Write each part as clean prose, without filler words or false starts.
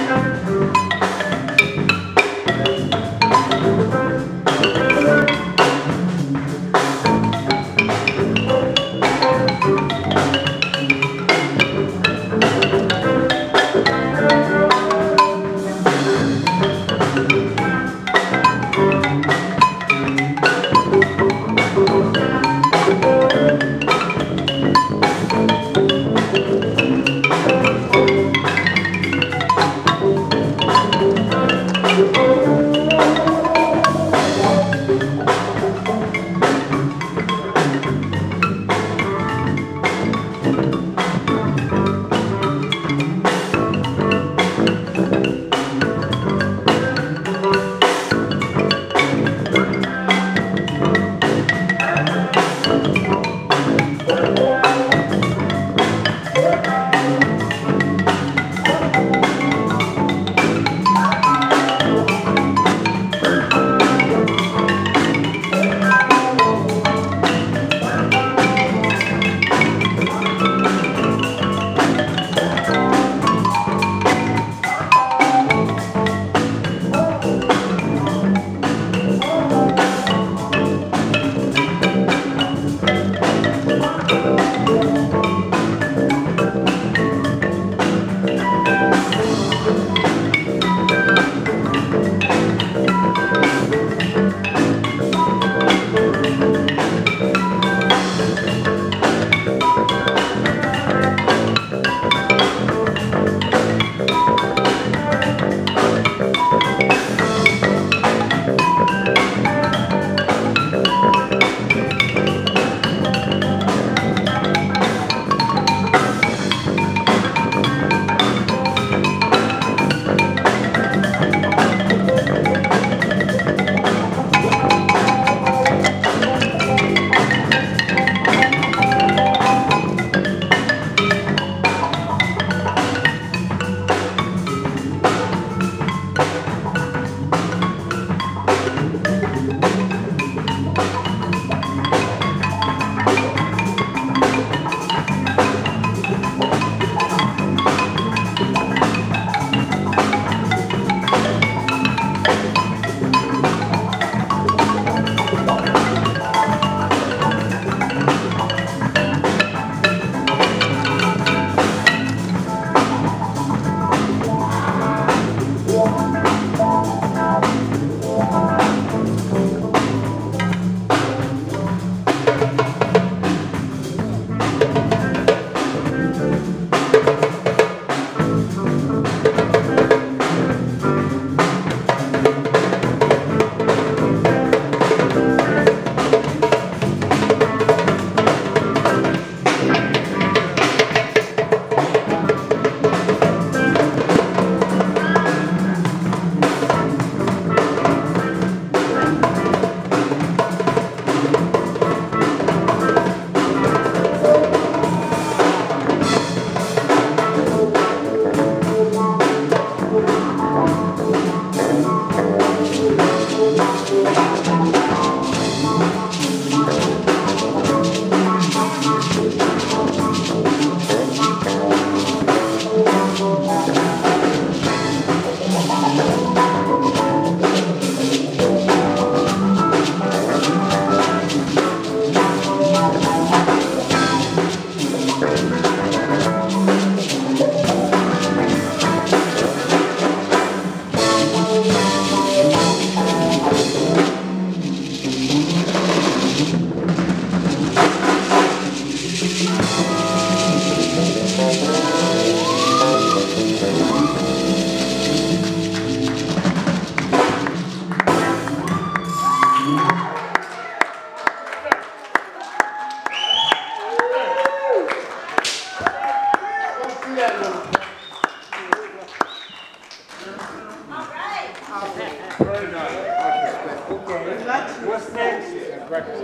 What's next? Breakfast.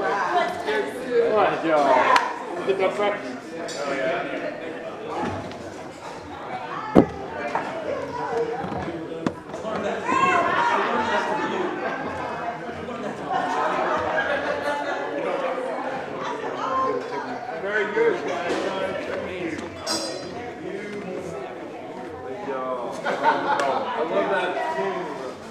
All right, y'all. Get that breakfast. Oh, yeah. Very good. Good job. love that tune.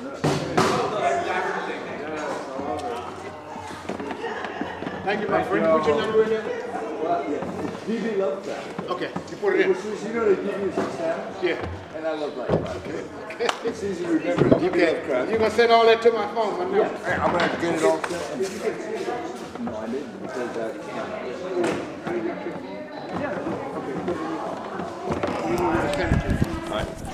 Thank you, my friend. Put your number in there. DB Lovecraft. Okay, you put it in. Which is, you know, they give you some sound? Yeah. And I love Lovecraft. Okay. It's easy to remember. DB Lovecraft. You're going to send all that to my phone, my number. Hey, I'm going to have to get it all sent. No, I didn't, because I can't. Yeah. Okay. All right.